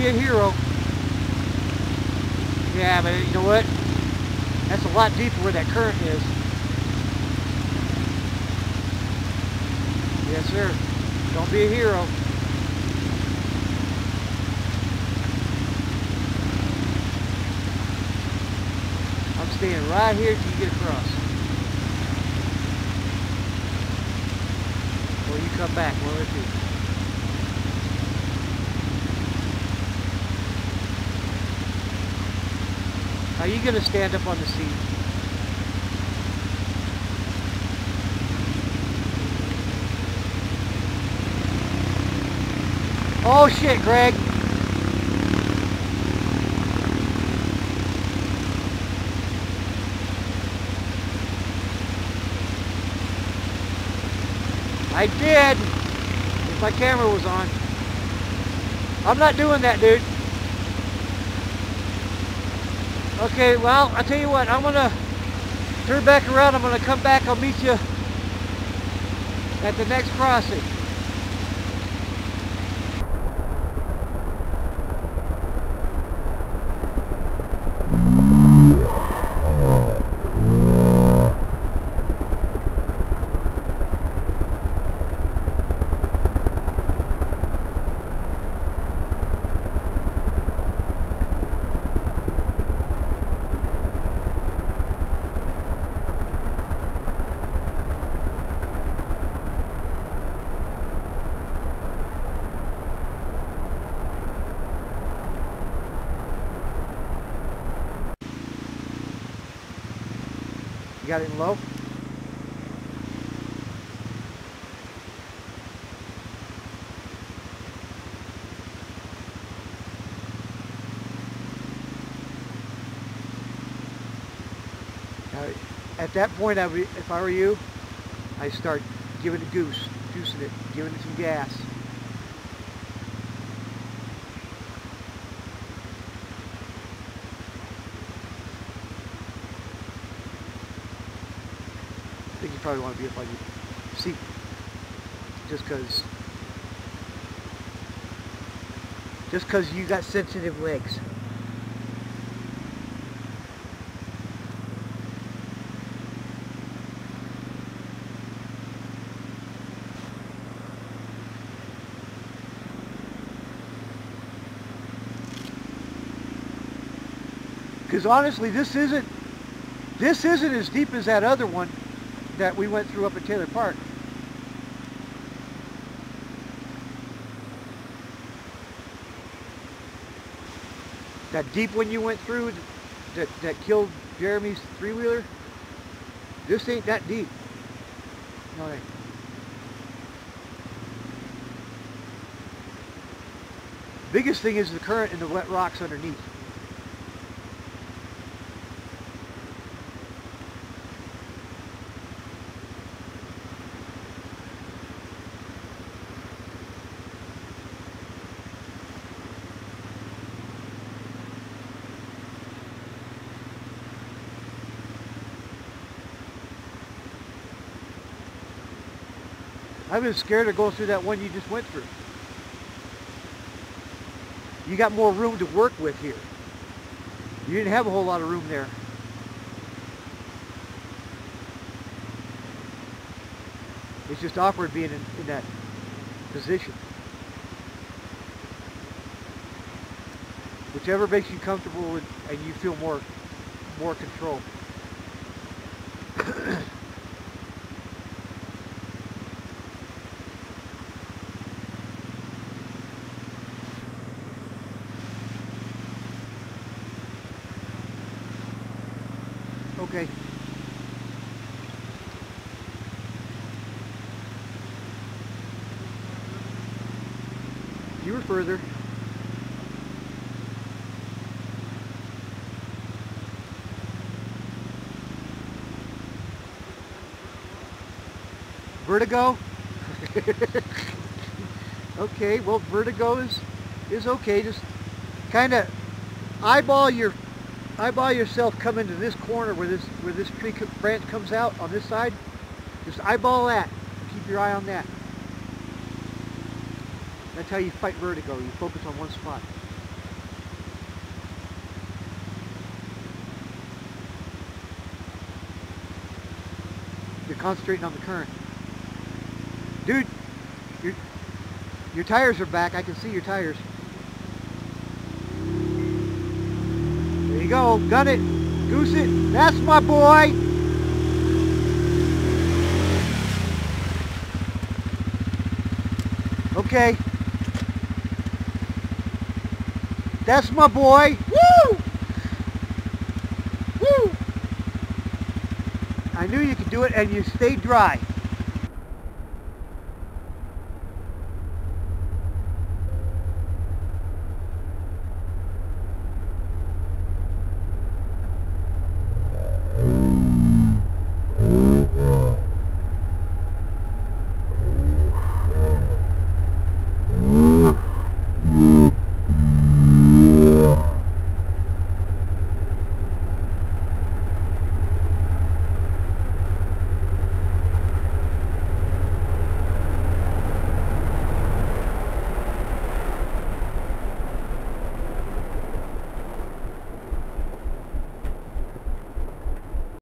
be a hero. Yeah, but you know what? That's a lot deeper where that current is. Yes, sir. Don't be a hero. I'm staying right here till you get across. Or you come back, one of the two. Are you going to stand up on the seat? Oh shit, Greg. I did, if my camera was on. I'm not doing that, dude. Okay, well, I'll tell you what, I'm gonna turn back around, I'm gonna come back, I'll meet you at the next crossing. You got it in low? Now, at that point, if I were you, I'd start giving it juicing it, giving it some gas. I think you probably want to be up on your seat, just because you got sensitive legs. Because honestly, this isn't as deep as that other one that we went through up at Taylor Park. That deep one you went through that killed Jeremy's three-wheeler, this ain't that deep. No, it ain't. Biggest thing is the current and the wet rocks underneath. I've been scared to go through that one you just went through. You got more room to work with here. You didn't have a whole lot of room there. It's just awkward being in that position. Whichever makes you comfortable and you feel more control. Okay. You were further. Vertigo? Okay, well, vertigo is okay. Just kind of eyeball yourself coming to this corner where this tree branch comes out on this side. Just eyeball that. Keep your eye on that. That's how you fight vertigo. You focus on one spot. You're concentrating on the current. Dude, your tires are back. I can see your tires. There you go. Gun it. Goose it. That's my boy. Okay. That's my boy. Woo! Woo! I knew you could do it, and you stayed dry.